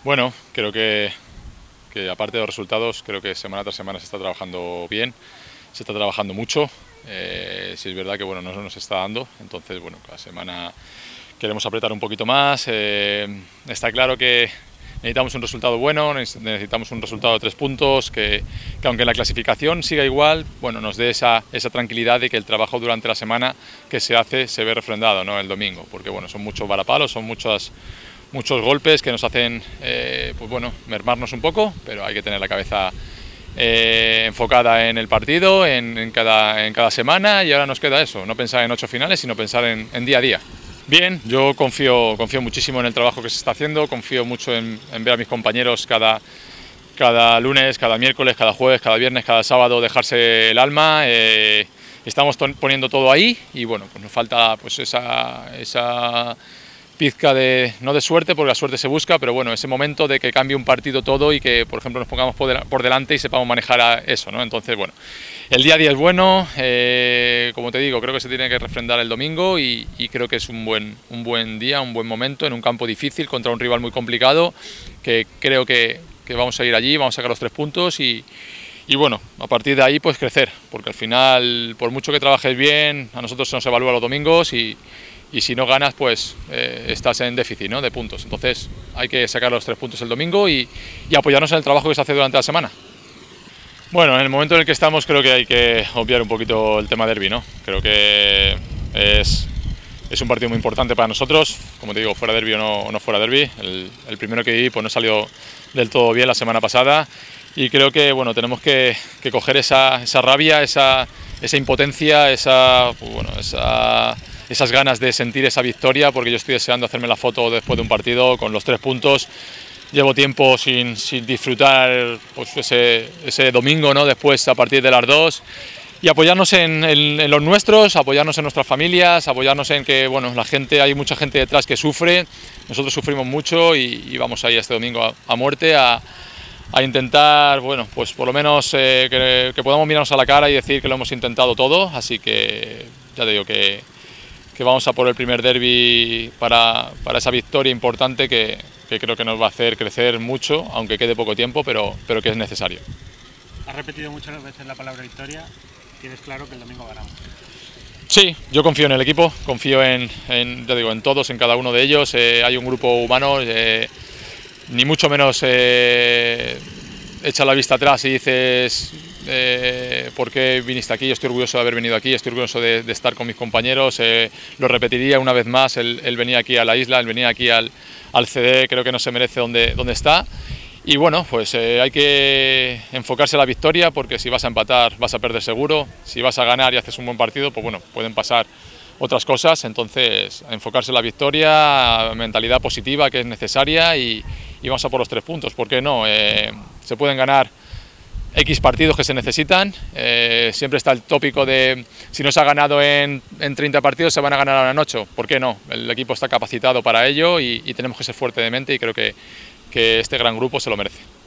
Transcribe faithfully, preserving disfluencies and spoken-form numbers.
Bueno, creo que, que aparte de los resultados, creo que semana tras semana se está trabajando bien, se está trabajando mucho. Eh, si es verdad que bueno, no nos está dando, entonces bueno, cada semana queremos apretar un poquito más. Eh, está claro que necesitamos un resultado bueno, necesitamos un resultado de tres puntos, que, que aunque la clasificación siga igual, bueno, nos dé esa, esa tranquilidad de que el trabajo durante la semana que se hace se ve refrendado, ¿no?, el domingo, porque bueno, son muchos varapalos, son muchas, muchos golpes que nos hacen eh, pues bueno, mermarnos un poco, pero hay que tener la cabeza eh, enfocada en el partido, en, en, cada, en cada semana, y ahora nos queda eso, no pensar en ocho finales, sino pensar en, en día a día. Bien, yo confío, confío muchísimo en el trabajo que se está haciendo, confío mucho en, en ver a mis compañeros cada, cada lunes, cada miércoles, cada jueves, cada viernes, cada sábado dejarse el alma. Eh, estamos poniendo todo ahí y bueno, pues nos falta pues esa, esa pizca de, no de suerte, porque la suerte se busca, pero bueno, ese momento de que cambie un partido todo y que, por ejemplo, nos pongamos por delante y sepamos manejar a eso, ¿no? Entonces, bueno, el día a día es bueno, eh, como te digo, creo que se tiene que refrendar el domingo y, y creo que es un buen, un buen día, un buen momento en un campo difícil contra un rival muy complicado, que creo que, que vamos a ir allí, vamos a sacar los tres puntos y, y bueno, a partir de ahí pues crecer, porque al final, por mucho que trabajes bien, a nosotros se nos evalúa los domingos y y si no ganas, pues eh, estás en déficit, ¿no?, de puntos. Entonces hay que sacar los tres puntos el domingo y, y apoyarnos en el trabajo que se hace durante la semana. Bueno, en el momento en el que estamos creo que hay que obviar un poquito el tema derbi, ¿no? Creo que es, es un partido muy importante para nosotros, como te digo, fuera derbi o no, no fuera derbi. El, el primero que vi pues no salió del todo bien la semana pasada y creo que bueno, tenemos que, que coger esa, esa rabia, esa, esa impotencia, esa, pues, bueno, esa esas ganas de sentir esa victoria, porque yo estoy deseando hacerme la foto después de un partido con los tres puntos. Llevo tiempo sin, sin disfrutar pues, ese, ese domingo, ¿no?, después a partir de las dos, y apoyarnos en, en, en los nuestros, apoyarnos en nuestras familias, apoyarnos en que bueno, la gente, hay mucha gente detrás que sufre, nosotros sufrimos mucho y, y vamos ahí este domingo a, a muerte a, a intentar, bueno, pues por lo menos eh, que, que podamos mirarnos a la cara y decir que lo hemos intentado todo, así que ya te digo que que vamos a por el primer derbi para, para esa victoria importante que, que creo que nos va a hacer crecer mucho, aunque quede poco tiempo, pero, pero que es necesario. Has repetido muchas veces la palabra victoria, tienes claro que el domingo ganamos. Sí, yo confío en el equipo, confío en, en, ya digo, en todos, en cada uno de ellos. Eh, hay un grupo humano, eh, ni mucho menos eh, echa la vista atrás y dices Eh, ¿por qué viniste aquí? Yo estoy orgulloso de haber venido aquí, estoy orgulloso de, de estar con mis compañeros, eh, lo repetiría una vez más, el, el venir aquí a la isla, el venir aquí al, al C D, creo que no se merece donde, donde está. Y bueno, pues eh, hay que enfocarse en la victoria, porque si vas a empatar vas a perder seguro, si vas a ganar y haces un buen partido, pues bueno, pueden pasar otras cosas, entonces enfocarse en la victoria, mentalidad positiva que es necesaria y, y vamos a por los tres puntos, ¿por qué no? Eh, se pueden ganar X partidos que se necesitan, eh, siempre está el tópico de si no se ha ganado en, en treinta partidos se van a ganar ahora en ocho, ¿por qué no? El equipo está capacitado para ello y, y tenemos que ser fuertes de mente y creo que, que este gran grupo se lo merece.